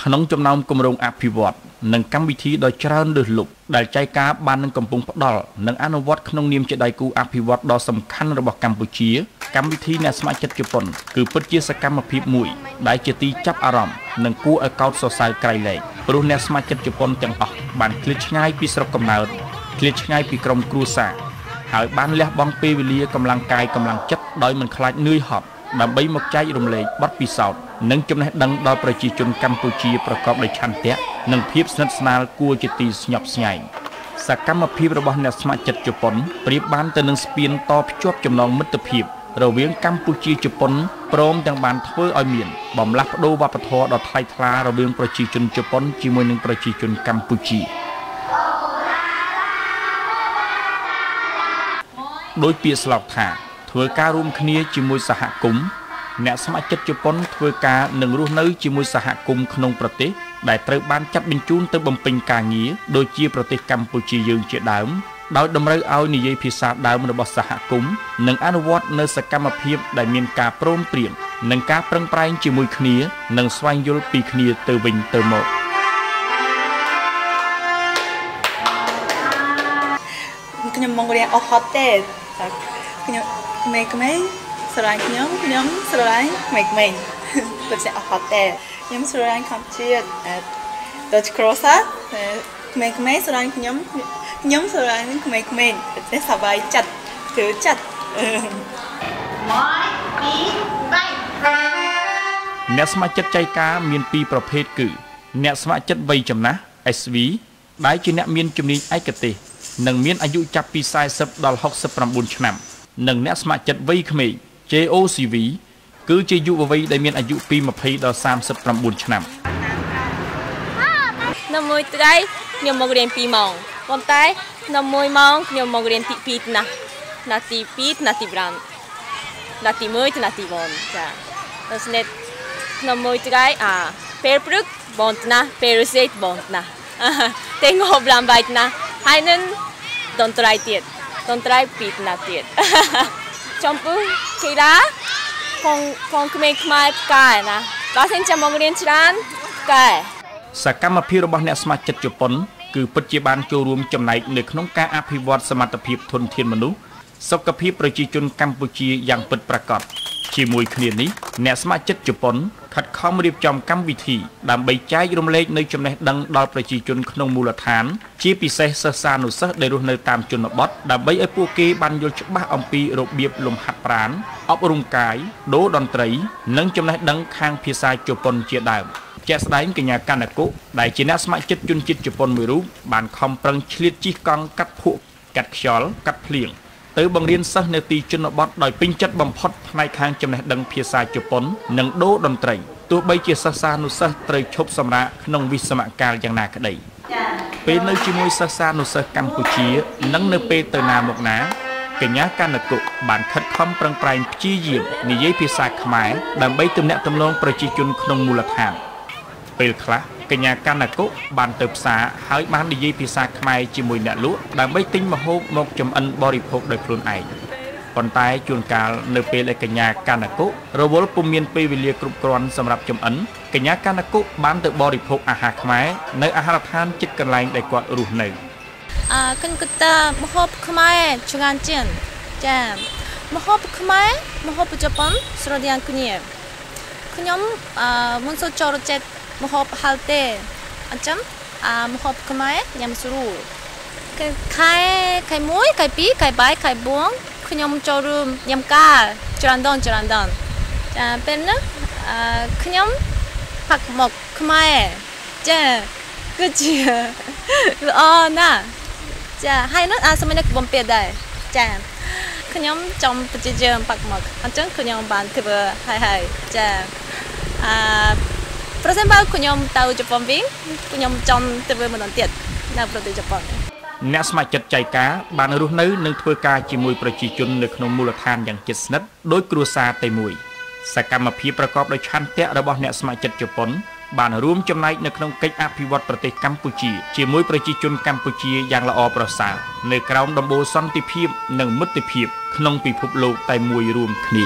ក្នុងចំណោមគម្រោងអភិវឌ្ឍនិងកម្មវិធីដ៏ច្រើនលើសលប់ដែលចែកការបាននឹងកំពុងផ្ដល់និងអនុវត្តក្នុងនាមជាដៃគូអភិវឌ្ឍដ៏សំខាន់របស់កម្ពុជាកម្មវិធីអ្នកស្ម័គ្រចិត្តជប៉ុនគឺពិតជាសកម្មភាពមួយដែលជាទីចាប់អារម្មណ៍និងគួរឲ្យកោតសរសើរក្រៃលែងព្រោះអ្នកស្ម័គ្រចិត្តជប៉ុនទាំងអស់បានឃ្លាតឆ្ងាយពីស្រុកកំណើតឃ្លាតឆ្ងាយពីក្រុមគ្រួសារហើយបានលះបង់ពេលវេលាកម្លាំងកាយកម្លាំងចិត្តដោយមិនខ្លាចនឿយហត់ដើម្បីមកចែករំលែកបទពិសោធន៍និងចំណេះដឹងដល់ប្រជាជនកម្ពុជាប្រកបដោយឆន្ទៈនិងភាពស្និទ្ធស្នាលគួរជាទីស្ញប់ស្ញែងសកម្មភាពរបស់អ្នកស្ម័គ្រចិត្តជប៉ុនប្រៀបបានទៅនឹងស្ពានតភ្ជាប់ចំណងមិត្តភាពរវាងកម្ពុជាជប៉ុនព្រមទាំងបានធ្វើឲ្យមានបំលាស់ប្ដូរវប្បធម៌ដ៏ថ្លៃថ្លារវាងប្រជាជនជប៉ុនជាមួយនឹងប្រជាជនកម្ពុជាដោយពាក្យស្លោកថាធ្វើការរួមគ្នាជាមួយសហគមន៍អ្នកស្ម័គ្រចិត្តជប៉ុនធ្វើការនិងរស់នៅជាមួយសហគមន៍ក្នុងប្រទេសដែលត្រូវបានចាត់បញ្ជូនទៅបំពេញការងារដូចជាប្រទេសកម្ពុជាយើងជាដើមដោយតម្រូវឲ្យនិយាយភាសាដើមរបស់សហគមន៍និងអនុវត្តនៅសកម្មភាពដែលមានការព្រមព្រៀងនិងការប្រឹងប្រែងជាមួយគ្នានិងស្វែងយល់ពីគ្នាទៅវិញទៅមកខ្ញុំមករៀនអស់ហត់ទេខ្ញុំក្មេងស្រឡាញ់ខ្ញុំស្រឡាញ់ក្មេងពិតជាអស់ហត់ទេខ្ញុំស្រឡាញ់កម្ពុជាដូចគ្រួសារក្មេងស្រឡាញ់ខ្ញុំស្រឡាញ់ក្មេងពិតជាសប្បាយចិត្តគឺចិត្តអ្នកស្ម័គ្រចិត្តចៃការមានពីរប្រភេទគឺអ្នកស្ម័គ្រចិត្តវ័យចំណាស់ SV ដែលជាអ្នកមានជំនាញឯកទេសនិងមានអាយុចាប់ពី40ដល់69ឆ្នាំនិងអ្នកស្ម័គ្រចិត្តវ័យក្មេង JOCV គឺជាយុវវ័យដែលមានអាយុពី20ដល់39ឆ្នាំនៅមួយថ្ងៃខ្ញុំមករៀន2ម៉ោងប៉ុន្តែនៅ1ម៉ោងខ្ញុំមករៀនទី2ថ្នាក់ណាទី2ថ្នាក់ទី5ណាទី1ថ្នាក់ទី4ចាដូច្នេះនៅមួយថ្ងៃពេលព្រឹកបងថ្នាក់ពេលរសៀលបងថ្នាក់តែងប់ឡាំបាយថ្នាក់ហើយនឹងតន្ត្រីទៀតតន្ត្រី2ថ្នាក់ទៀតចំពោះកីឡាកងក្មេងខ្មែរផ្កាយណាបើសិនចាំមករៀនច្រើនផ្កាយសកម្មភាពរបស់អ្នកស្ម័គ្រចិត្តជប៉ុនគឺពិតជាបានចូលរួមចំណែកនៅក្នុងការអភិវឌ្ឍសមត្ថភាពធនធានមនុស្សសុខភាពប្រជាជនកម្ពុជាយ៉ាងពិតប្រាកដជាមួយគ្នានេះអ្នកស្ម័គ្រចិត្តជប៉ុនខិតខំរៀបចំកម្មវិធីដើម្បីចែករំលែកនៅចំណេះដឹងដល់ប្រជាជនក្នុងមូលដ្ឋានជាពិសេសសិស្សានុសិស្សដែលរស់នៅតាមជនបទដើម្បីឲ្យពួកគេបានយល់ច្បាស់អំពីរបៀបលំហាត់ប្រាណអប់រំកាយដូរតន្ត្រីនិងចំណេះដឹងខាងភាសាជប៉ុនជាដើមជាក់ស្ដែងកញ្ញាកណ្ណកុដែលជាអ្នកស្ម័គ្រចិត្តជនជាតិជប៉ុនមួយរូបបានខំប្រឹងឆ្លៀតជិះកង់កាត់ភក់កាត់ខ្យល់កាត់ភ្លៀងទៅបង្រៀនសិស្សនៅទីជនបទដោយពេញចិត្តបំផុតផ្នែកខាងចំណេះដឹងភាសាជប៉ុននិងដូរតន្ត្រីទោះបីជាសិស្សានុសិស្សត្រូវឈប់សម្រាកក្នុងវិស្សមកាលយ៉ាងណាក្តីពេលនៅជាមួយសិស្សានុសិស្សកម្ពុជានិងនៅពេលទៅណាមកណាកញ្ញាកណ្ណកុបានខិតខំប្រឹងប្រែងព្យាយាមនិយាយភាសាខ្មែរដើម្បីទំនាក់ទំនងប្រជាជនក្នុងមូលដ្ឋានពេលខ្លះកញ្ញាកណ្ណកុបានទៅផ្សារហើយបាននិយាយភាសាខ្មែរជាមួយអ្នកលក់ដើម្បីទិញម្ហូបមកចម្អិនបរិភោគដោយខ្លួនឯងប៉ុន្តែជួនកាលនៅពេលដែលកញ្ញាកណ្ណកុរវល់ពុំមានពេលវេលាគ្រប់គ្រាន់សម្រាប់ចម្អិនកញ្ញាកណ្ណកុបានទៅបរិភោគអាហារខ្មែរនៅអាហារដ្ឋានជិតកន្លែងដែលគាត់រស់នៅខ្ញុំគិតថាម្ហូបខ្មែរច្រើនជាងចាម្ហូបខ្មែរម្ហូបជប៉ុនស្រដៀងគ្នាខ្ញុំមិនសូវចូលចិត្តម្ហូបហឹលទេអញ្ចឹងម្ហូបខ្មែរញ៉ាំស្រួលខែ1ខែ2ខែ3ខែ4ខ្ញុំចូលរួមញ៉ាំកាលច្រើនដងចាពេលនេះខ្ញុំផឹកមុខខ្មែរចាគឺជាល្អណាស់ចាហើយនោះសម័យនេះបំពេញដែរចាខ្ញុំចង់ប្រជាជនផឹកមុខអញ្ចឹងខ្ញុំបានធ្វើហើយចាប្រសិនបើខ្ញុំទៅជប៉ុនវិញខ្ញុំចង់ធ្វើម្ដងទៀតនៅប្រទេសជប៉ុនអ្នកស្ម័គ្រចិត្តចៃការបានរស់នៅនិងធ្វើការជាមួយប្រជាជននៅក្នុងមូលដ្ឋានយ៉ាងជិតស្និទ្ធដោយគ្រួសារតែមួយសកម្មភាពប្រកបដោយឆន្ទៈរបស់អ្នកស្ម័គ្រចិត្តជប៉ុនបានរួមចំណែកនៅក្នុងកិច្ចអភិវឌ្ឍប្រទេសកម្ពុជាជាមួយប្រជាជនកម្ពុជាយ៉ាងល្អប្រសើរនៅក្រោមដំបូលសន្តិភាពនិងមិត្តភាពក្នុងពិភពលោកតែមួយរួមគ្នា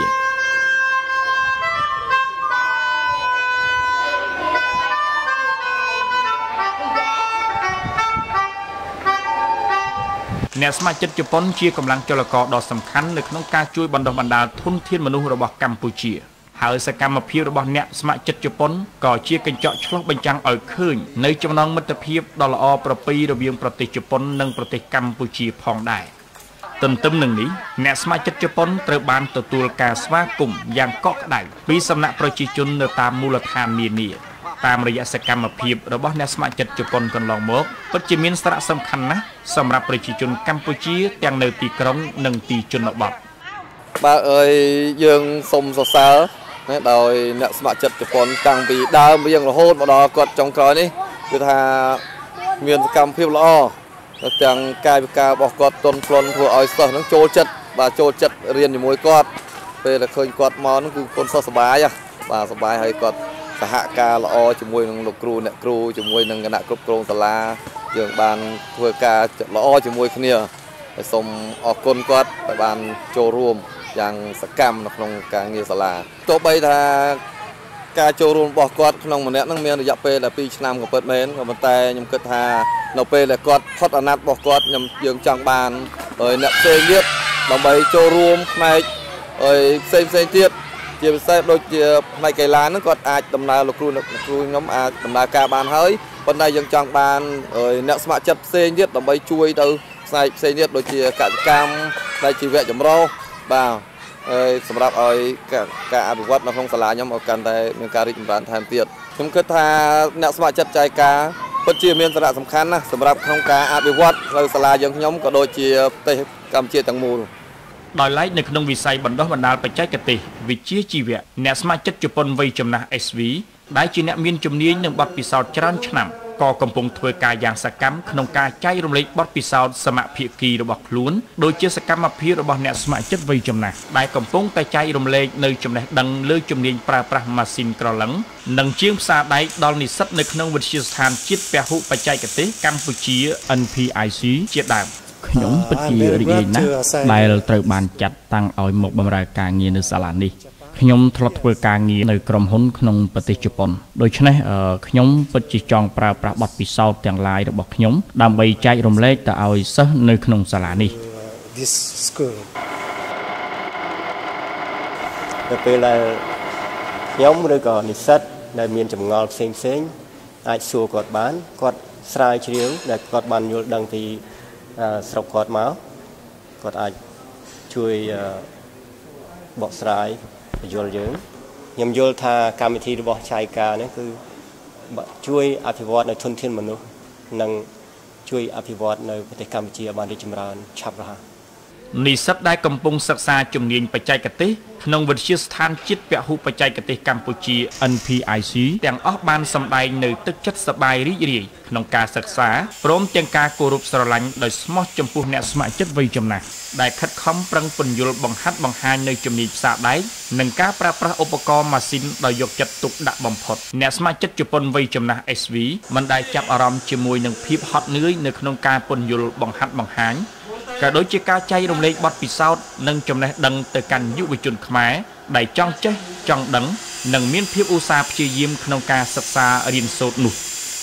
អ្នកស្ម័គ្រចិត្តជប៉ុនជាកម្លាំងចលករដ៏សំខាន់នៅក្នុងការជួយបណ្ដុះបណ្ដាលធនធានមនុស្សរបស់កម្ពុជាហើយសកម្មភាពរបស់អ្នកស្ម័គ្រចិត្តជប៉ុនក៏ជាកញ្ចក់ឆ្លុះបញ្ចាំងឲ្យឃើញនៅចំណងមិត្តភាពដ៏ល្អប្រពៃរវាងប្រទេសជប៉ុននិងប្រទេសកម្ពុជាផងដែរទន្ទឹមនឹងនេះអ្នកស្ម័គ្រចិត្តជប៉ុនត្រូវបានទទួលការស្វាគមន៍យ៉ាងកក់ក្ដៅពីសំណាក់ប្រជាជននៅតាមមូលដ្ឋាននានាតាមរយៈសកម្មភាពរបស់អ្នកស្ម័គ្រចិត្តជប៉ុនកន្លងមកពិតជាមានសារៈសំខាន់ណាស់សម្រាប់ប្រជាជនកម្ពុជាទាំងនៅទីក្រុងនិងទីជនបទបាទអើយយើងសូមសរសើរដោយអ្នកស្ម័គ្រចិត្តជប៉ុនតាំងពីដើមរៀងរហូតមកដល់គាត់ចុងក្រោយនេះគឺថាមានសកម្មភាពល្អទាំងកាយវិការរបស់គាត់ទន់ភ្លន់ធ្វើឲ្យសិស្សនឹងចូលចិត្តបាទចូលចិត្តរៀនជាមួយគាត់ពេលដែលឃើញគាត់មកនោះគឺកូនសិស្សសប្បាយបាទសប្បាយហើយគាត់សហការល្អជាមួយនឹងលោកគ្រូអ្នកគ្រូជាមួយនឹងគណៈគ្រប់គ្រងសាលាយើងបានធ្វើការល្អជាមួយគ្នាហើយសូមអរគុណគាត់ដែលបានចូលរួមយ៉ាងសកម្មនៅក្នុងការងារសាលាទោះបីថាការចូលរួមរបស់គាត់ក្នុងម្នាក់នឹងមានរយៈពេលតែ2ឆ្នាំក៏ពិតមែនក៏ប៉ុន្តែខ្ញុំគិតថានៅពេលដែលគាត់ផុតអាណត្តិរបស់គាត់យើងចង់បានអ្នកផ្សេងទៀតដើម្បីចូលរួមផ្នែកផ្សេងទៀតជាពិសេសដូចជាផ្នែកកីឡាហ្នឹងគាត់អាចដំណើរលោកគ្រូខ្ញុំអាចដំណើរការបានហើយប៉ុន្តែយើងចង់បានអ្នកស្ម័គ្រចិត្តផ្សេងទៀតដើម្បីជួយទៅផ្នែកផ្សេងទៀតដូចជាកសិកម្មផ្នែកជីវៈចម្រុះបាទសម្រាប់ឲ្យការអភិវឌ្ឍនៅក្នុងសាលាខ្ញុំឲ្យកាន់តែមានការរីកចម្រើនថែមទៀតខ្ញុំគិតថាអ្នកស្ម័គ្រចិត្តចែកការពិតជាមានសារៈសំខាន់ណាស់សម្រាប់ក្នុងការអភិវឌ្ឍនៅសាលាយើងខ្ញុំក៏ដូចជាប្រទេសកម្ពុជាទាំងមូលដោយឡែកនៅក្នុងវិស័យបណ្ដុះបណ្ដាលបច្ចេកទេសវិជ្ជាជីវៈអ្នកស្ម័គ្រចិត្តជប៉ុនវ័យចំណាស់ SV ដែលជាអ្នកមានជំនាញនិងបទពិសោធន៍ច្រើនឆ្នាំក៏កំពុងធ្វើការយ៉ាងសកម្មក្នុងការចែករំលែកបទពិសោធន៍សមភាគីរបស់ខ្លួនដូចជាសកម្មភាពរបស់អ្នកស្ម័គ្រចិត្តវ័យចំណាស់ដែលកំពុងតែចែករំលែកនៅចំណេះដឹងលើជំនាញប្រើប្រាស់ម៉ាស៊ីនក្រឡឹងនិងជាងផ្សារដែកដល់និស្សិតនៅក្នុងវិទ្យាស្ថានជាតិពហុបច្ចេកទេសកម្ពុជា NPIC ជាដើមខ្ញុំពិតជារីករាយណាស់ដែលត្រូវបានចាត់តាំងឲ្យមកបម្រើការងារនៅសាលានេះខ្ញុំធ្លាប់ធ្វើការងារនៅក្រុមហ៊ុនក្នុងប្រទេសជប៉ុនដូច្នេះខ្ញុំពិតជាចង់ប្រើប្រាស់បទពិសោធន៍ទាំងឡាយរបស់ខ្ញុំដើម្បីចែករំលែកទៅឲ្យសិស្សនៅក្នុងសាលានេះនៅពេលដែលខ្ញុំឬក៏និស្សិតដែលមានចម្ងល់ផ្សេងអាចសួរគាត់បានគាត់ស្រាវជ្រាវដែលគាត់បានយល់ដឹងពីស្រុកគាត់មកគាត់អាចជួយបកស្រាយយល់យើងខ្ញុំយល់ថាកម្មវិធីរបស់ JICA នេះគឺជួយអភិវឌ្ឍនៅធនធានមនុស្សនិងជួយអភិវឌ្ឍនៅប្រទេសកម្ពុជាបានរីកចម្រើនឆាប់រហ័សនិស្សិតដែលកំពុងសិក្សាជំនាញបច្ចេកទេសក្នុងវិទ្យាស្ថានជាតិពហុបច្ចេកទេសកម្ពុជា NPIC ទាំងអស់បានសម្ដែងនៅទឹកចិត្តសប្បាយរីករាយក្នុងការសិក្សាព្រមទាំងការគោរពស្រឡាញ់ដោយស្មោះចំពោះអ្នកស្ម័គ្រចិត្តវ័យចំណាស់ដែលខិតខំប្រឹងពន្យល់បង្ហាត់បង្ហាញនៅជំនាញផ្សារដែកនិងការប្រើប្រាស់ឧបករណ៍ម៉ាស៊ីនដោយយកចិត្តទុកដាក់បំផុតអ្នកស្ម័គ្រចិត្តជប៉ុនវ័យចំណាស់ SV មិនដែលចាប់អារម្មណ៍ជាមួយនឹងភាពហត់នឿយនៅក្នុងការពន្យល់បង្ហាត់បង្ហាញក៏ដូចជាការចែករំលែកបទពិសោធន៍និងចំណេះដឹងទៅកាន់យុវជនខ្មែរដែលចង់ចេះចង់ដឹងនិងមានភាពឧស្សាហ៍ព្យាយាមក្នុងការសិក្សារៀនសូត្រនោះ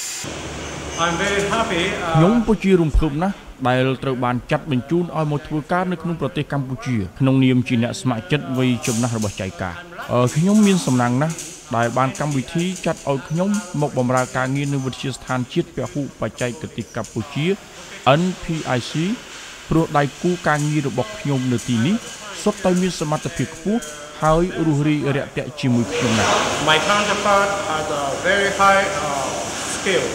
ខ្ញុំពិតជារំភើបណាស់ដែលត្រូវបានចាត់បញ្ជូនឲ្យមកធ្វើការនៅក្នុងប្រទេសកម្ពុជាក្នុងនាមជាអ្នកស្ម័គ្រចិត្តវ័យចំណាស់របស់ JICA ខ្ញុំមានសំណាងណាស់ដែលបានកម្មវិធីចាត់ឲ្យខ្ញុំមកបម្រើការងារនៅវិទ្យាស្ថានជាតិពហុបច្ចេកទេសកម្ពុជា NPIC ព្រោះដៃគូការងាររបស់ខ្ញុំនៅទីនេះសុទ្ធតែមានសមត្ថភាពខ្ពស់ហើយរស់រាយរាក់ទាក់ជាមួយខ្ញុំណាស់ My counterpart has a very high skill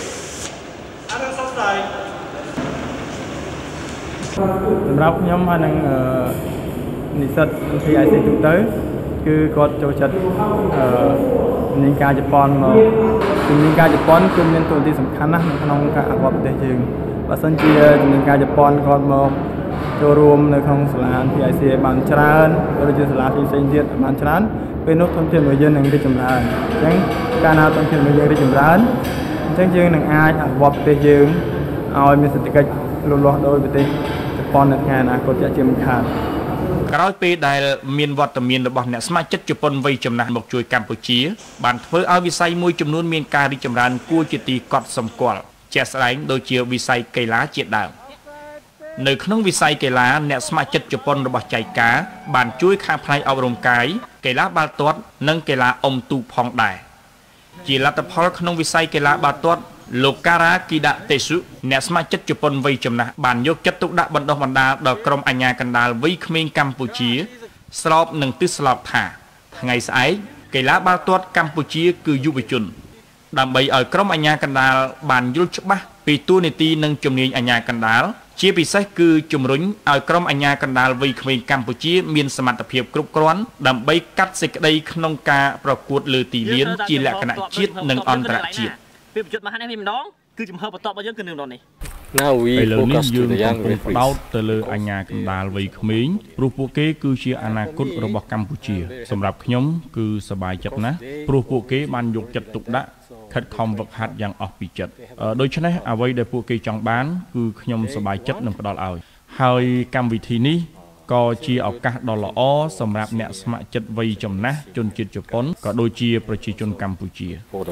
សម្រាប់ខ្ញុំហើយនឹងនិស្សិត NPIC ទូទៅគឺគាត់ចូលចិត្តជំនាញការជប៉ុនមកជំនាញការជប៉ុនគឺមានតួនាទីសំខាន់ណាស់នៅក្នុងការអភិវឌ្ឍប្រទេសយើងបើសិនជាជំនាញការជប៉ុនគាត់មកចូលរួមនៅក្នុងសាលា NPIC បានច្រើនឬជាសាលាផ្សេងៗទៀតបានច្រើនពេលនោះធនធានរបស់យើងនឹងរីកចម្រើនអញ្ចឹងកាលណាធនធានរបស់យើងរីកចម្រើនអញ្ចឹងយើងនឹងអាចអភិវឌ្ឍប្រទេសយើងឲ្យមានសេដ្ឋកិច្ចលូតលាស់ដោយប្រទេសជប៉ុននៅថ្ងៃអនាគតជាមិនខានក្រោយពេលដែលមានវត្តមានរបស់អ្នកស្ម័គ្រចិត្តជប៉ុនវ័យចំណាស់មកជួយកម្ពុជាបានធ្វើឲ្យវិស័យមួយចំនួនមានការរីកចម្រើនគួរជាទីកត់សម្គាល់ជាក់ស្ដែងដូចជាវិស័យកីឡាជាដើមនៅក្នុងវិស័យកីឡាអ្នកស្ម័គ្រចិត្តជប៉ុនរបស់ចៃកាបានជួយខាងផ្នែកអប់រំកាយកីឡាបាល់ទាត់និងកីឡាអុំទូកផងដែរជាលទ្ធផលក្នុងវិស័យកីឡាបាល់ទាត់លោកការ៉ាគីដាតេស៊ុអ្នកស្ម័គ្រចិត្តជប៉ុនវ័យចំណាស់បានយកចិត្តទុកដាក់បណ្ដុះបណ្ដាលដល់ក្រុមអាជ្ញាកណ្ដាលវ័យក្មេងកម្ពុជាស្របនឹងទិសស្លោកថាថ្ងៃស្អែកកីឡាបាល់ទាត់កម្ពុជាគឺយុវជនដើម្បីឲ្យក្រុមអាជ្ញាកណ្ដាលបានយល់ច្បាស់ពីតួនាទីនិងជំនាញអាជ្ញាកណ្ដាលជាពិសេសគឺជំរុញឲ្យក្រុមអាជ្ញាកណ្ដាលវ័យក្មេងកម្ពុជាមានសមត្ថភាពគ្រប់គ្រាន់ដើម្បីកាត់សេចក្តីក្នុងការប្រកួតលើទីលានជាលក្ខណៈជាតិនិងអន្តរជាតិពីប្រយុទ្ធមកនេះម្ដងគឺចំហបន្ទាប់របស់យើងគឺនឹងនេះ Now we focus to the young referees ផ្ដោតទៅលើអាជ្ញាកណ្ដាលវ័យក្មេងព្រោះពួកគេគឺជាអនាគតរបស់កម្ពុជាសម្រាប់ខ្ញុំគឺសប្បាយចិត្តណាស់ព្រោះពួកគេបានយកចិត្តទុកដាក់ខិតខំវឹកហាត់យ៉ាងអស់ពីចិត្តដូច្នេះអ្វីដែលពួកគេចង់បានគឺខ្ញុំសប្បាយចិត្តនឹងផ្ដល់ឲ្យហើយកម្មវិធីនេះក៏ជាឱកាសដ៏ល្អសម្រាប់អ្នកស្ម័គ្រចិត្តវ័យចំណាស់ជនជាតិជប៉ុនក៏ដូចជាប្រជាជនកម្ពុជា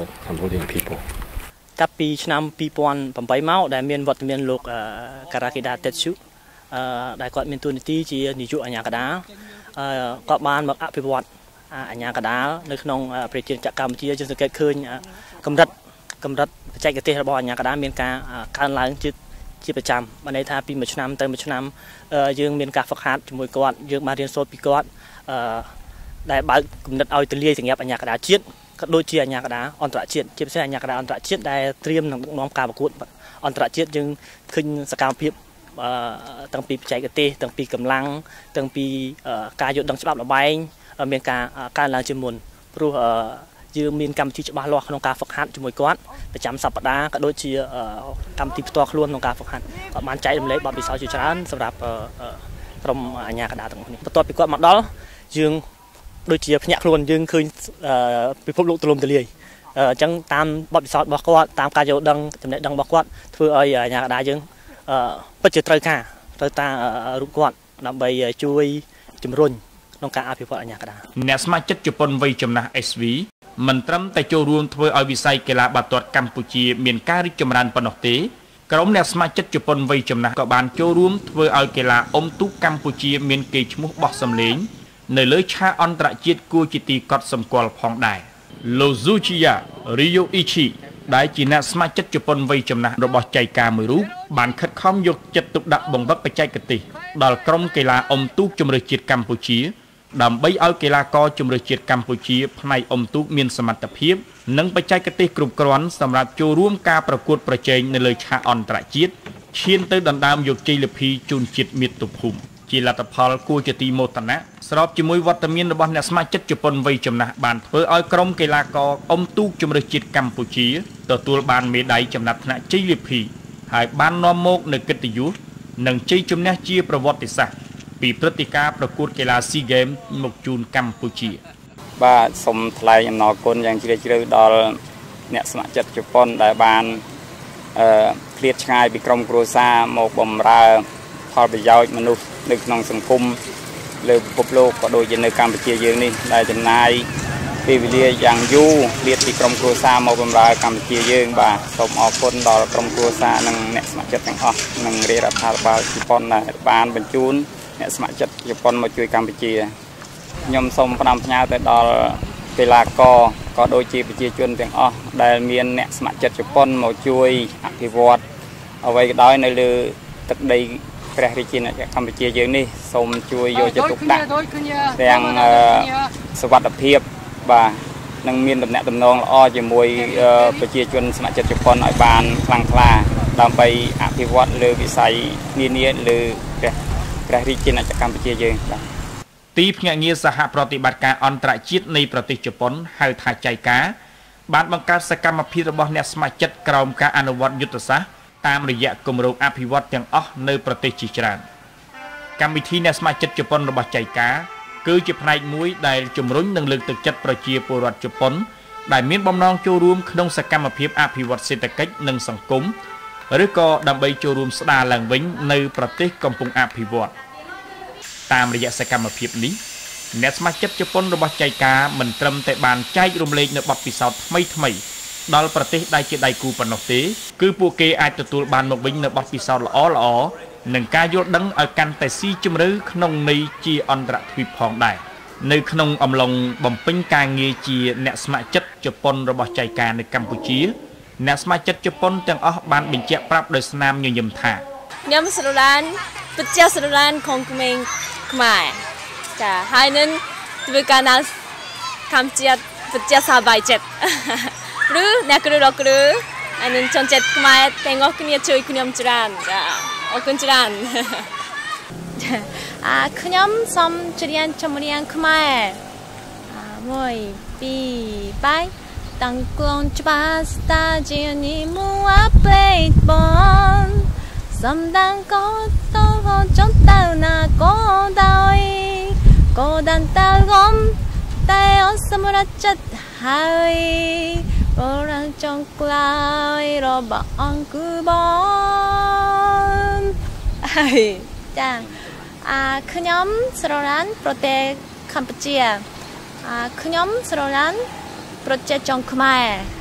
តាពីឆ្នាំ2008មកដែលមានវត្តមានលោកការ៉ាគីដាតេស៊ុដែលគាត់មានតួនាទីជានាយកអាជ្ញាកណ្ដាលគាត់បានមកអភិវឌ្ឍអាជ្ញាកណ្ដាលនៅក្នុងប្រជាជាតិកម្ពុជាយើងសង្កេតឃើញកម្រិតបច្ចេកទេសរបស់អាជ្ញាកណ្ដាលមានការកើនឡើងជាប្រចាំបានន័យថាពីមួយឆ្នាំទៅមួយឆ្នាំយើងមានការហ្វឹកហាត់ជាមួយគាត់យើងបានរៀនសូត្រពីគាត់ដែលបើកគំនិតឲ្យទលាយសម្រាប់អាជ្ញាកណ្ដាលជាតិក៏ដូចជាអាជ្ញាកណ្ដាលអន្តរជាតិជាពិសេសអាជ្ញាកណ្ដាលអន្តរជាតិដែលត្រៀមនឹងដឹកនាំការប្រកួតអន្តរជាតិយើងឃើញសកម្មភាពតាំងពីបច្ចេកទេសតាំងពីកម្លាំងតាំងពីការយល់ដឹងច្បាប់ល្បែងមានការកើនឡើងជាងមុនព្រោះយើងមានកម្មវិធីច្បាស់លាស់ក្នុងការហ្វឹកហាត់ជាមួយគាត់ប្រចាំសប្តាហ៍ក៏ដូចជាកម្មវិធីផ្ទាល់ខ្លួនក្នុងការហ្វឹកហាត់គាត់បានចែករំលែកបទពិសោធន៍ជាច្រើនសម្រាប់ក្រុមអាជ្ញាកណ្ដាលទាំងនេះបន្ទាប់ពីគាត់មកដល់យើងដូចជាភ្ញាក់ខ្លួនយើងឃើញពិភពលោកទូលំទូលាយអញ្ចឹងតាមបទពិសោធន៍របស់គាត់តាមការយល់ដឹងចំណេះដឹងរបស់គាត់ធ្វើឲ្យអាជ្ញាកណ្ដាលយើងពិតជាត្រូវតាមរូបគាត់ដើម្បីជួយជំរុញក្នុងការអភិវឌ្ឍអាជ្ញាកណ្ដាលអ្នកស្ម័គ្រចិត្តជប៉ុនវ័យចំណាស់ SV មិនត្រឹមតែចូលរួមធ្វើឲ្យវិស័យកីឡាបាល់ទាត់កម្ពុជាមានការរីកចម្រើនប៉ុណ្ណោះទេក្រុមអ្នកស្ម័គ្រចិត្តជប៉ុនវ័យចំណាស់ក៏បានចូលរួមធ្វើឲ្យកីឡាអុំទូកកម្ពុជាមានកេរ្តិ៍ឈ្មោះបោះសម្លេងនៅលើឆាកអន្តរជាតិគួរជាទីកត់សម្គាល់ផងដែរលោក Zuchiya Ryoichi ដែលជាអ្នកស្ម័គ្រចិត្តជប៉ុនវ័យចំណាស់របស់ចៃកាមួយរូបបានខិតខំយកចិត្តទុកដាក់បង្វឹកបច្ចេកទេសដល់ក្រុមកីឡាអុំទូកជម្រើសជាតិកម្ពុជាដើម្បីឲ្យកីឡាករជម្រើសជាតិកម្ពុជាផ្នែកអុំទូកមានសមត្ថភាពនិងបច្ចេកទេសគ្រប់គ្រាន់សម្រាប់ចូលរួមការប្រកួតប្រជែងនៅលើឆាកអន្តរជាតិឈានទៅដណ្ដើមយកជ័យលាភីជូនជាតិមាតុភូមិជាលទ្ធផលគួរជាទីមោទនៈស្របជាមួយវត្តមានរបស់អ្នកស្ម័គ្រចិត្តជប៉ុនវ័យចំណាស់បានធ្វើឲ្យក្រុមកីឡាករអុំទូកជម្រើសជាតិកម្ពុជាទទួលបានមេដាយចំណាត់ថ្នាក់ជ័យលាភីហើយបាននាំមកនូវកិត្តិយសនិងជ័យជំនះជាប្រវត្តិសាស្ត្រពីព្រឹត្តិការណ៍ប្រកួតកីឡា SEA Games មកជូនកម្ពុជាបាទសូមថ្លែងអំណរគុណយ៉ាងជ្រាលជ្រៅដល់អ្នកស្ម័គ្រចិត្តជប៉ុនដែលបានឃ្លាតឆ្ងាយពីក្រុមគ្រួសារមកបម្រើផលប្រយោជន៍មនុស្សនៅក្នុងសង្គមលើពិភពលោកក៏ដូចជានៅកម្ពុជាយើងនេះដែលចំណាយពេលវេលាយ៉ាងយូរឃ្លាតពីក្រុមគ្រួសារមកបម្រើកម្ពុជាយើងបាទសូមអរគុណដល់ក្រុមគ្រួសារនិងអ្នកស្ម័គ្រចិត្តទាំងអស់និងរាជរដ្ឋាភិបាលជប៉ុនដែលបានបញ្ជូនអ្នកស្ម័គ្រចិត្តជប៉ុនមកជួយកម្ពុជាខ្ញុំសូមផ្ដាំផ្ញើទៅដល់កីឡាករក៏ដូចជាប្រជាជនទាំងអស់ដែលមានអ្នកស្ម័គ្រចិត្តជប៉ុនមកជួយអភិវឌ្ឍអ្វីក៏ដោយនៅលើទឹកដីព្រះរាជាណាចក្រកម្ពុជាយើងនេះសូមជួយយកចិត្តទុកដាក់ទាំងសុវត្ថិភាពបាទនិងមានតំណែងតំណងល្អជាមួយប្រជាជនស្ម័គ្រចិត្តជប៉ុនឲ្យបានខ្លាំងក្លាដើម្បីអភិវឌ្ឍលើវិស័យនានាលើព្រះរាជាណាចក្រកម្ពុជាយើងបាទទីភ្នាក់ងារសហប្រតិបត្តិការអន្តរជាតិនៃប្រទេសជប៉ុនហៅថា JICA បានបង្កើតសកម្មភាពរបស់អ្នកស្ម័គ្រចិត្តក្រោមការអនុវត្តយុទ្ធសាស្ត្រតាមរយៈគម្រោងអភិវឌ្ឍទាំងអស់នៅប្រទេសជាច្រើនកម្មវិធីអ្នកស្ម័គ្រចិត្តជប៉ុនរបស់ JICA គឺជាផ្នែកមួយដែលជំរុញនិងលើកទឹកចិត្តប្រជាពលរដ្ឋជប៉ុនដែលមានបំណងចូលរួមក្នុងសកម្មភាពអភិវឌ្ឍសេដ្ឋកិច្ចនិងសង្គមឬក៏ដើម្បីចូលរួមស្ដារឡើងវិញនៅប្រទេសកំពុងអភិវឌ្ឍតាមរយៈសកម្មភាពនេះអ្នកស្ម័គ្រចិត្តជប៉ុនរបស់ JICA មិនត្រឹមតែបានចែករំលែកនូវបទពិសោធន៍ថ្មីដល់ប្រទេសដែលជាដៃគូប៉ុណ្ណោះទេគឺពួកគេអាចទទួលបានមកវិញនូវបទពិសោធន៍ល្អៗនិងការយល់ដឹងឲ្យកាន់តែស៊ីជម្រៅក្នុងន័យជាអន្តរទ្វីបផងដែរនៅក្នុងអំឡុងបំពេញការងារជាអ្នកស្ម័គ្រចិត្តជប៉ុនរបស់ JICA នៅកម្ពុជាអ្នកស្ម័គ្រចិត្តជប៉ុនទាំងអស់បានបញ្ជាក់ប្រាប់ដោយស្នាមញញឹមថាខ្ញុំស្រឡាញ់ពិតជាស្រឡាញ់ของក្មេងខ្មែរចាហើយនឹងធ្វើការណាកម្មជាតិពិតជាសប្បាយចិត្តឬអ្នកគ្រូលោកគ្រូហើយនឹងជនជាតិខ្មែរទាំងអស់គ្នាជួយខ្ញុំច្រើនចាអរគុណច្រើនខ្ញុំសូមច្រៀងចម្រៀងខ្មែរ1 2 3តាំងគងច្បាស់ស្តាជានីមួអាពេតបងសំដាងក៏ទៅចង់ទៅណាក៏ដោយក៏ដានតើរំតែអត់សម្រាប់ចិត្តហើយអូរងចង់ក្លាយរបស់អង្គគឺបងហើយចាខ្ញុំស្រឡាញ់ប្រទេសកម្ពុជាខ្ញុំស្រឡាញ់ប្រជាជនខ្មែរ